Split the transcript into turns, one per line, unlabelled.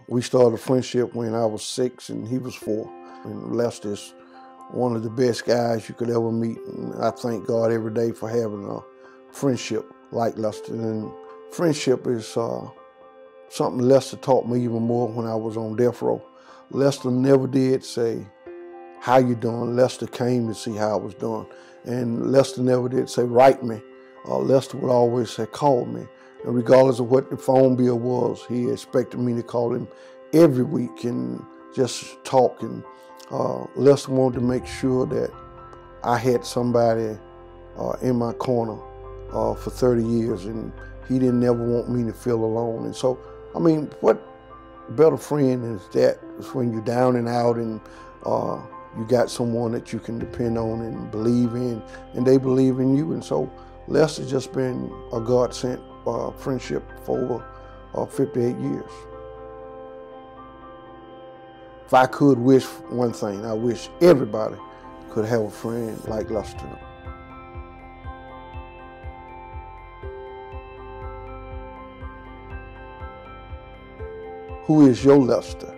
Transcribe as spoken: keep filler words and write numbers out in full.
we started a friendship when I was six and he was four. And Lester's one of the best guys you could ever meet. And I thank God every day for having a friendship like Lester. And friendship is uh, something Lester taught me even more when I was on death row. Lester never did say, "How you doing?" Lester came to see how I was doing. And Lester never did say, "Write me." Uh, Lester would always say, "Call me." And regardless of what the phone bill was, he expected me to call him every week and just talk. And uh, Lester wanted to make sure that I had somebody uh, in my corner uh, for thirty years, and he didn't ever want me to feel alone. And so, I mean, what better friend is that? It's when you're down and out and uh, you got someone that you can depend on and believe in, and they believe in you. And so Lester's just been a God-sent uh, friendship for over uh, fifty-eight years. If I could wish one thing, I wish everybody could have a friend like Lester. Who is your Lester?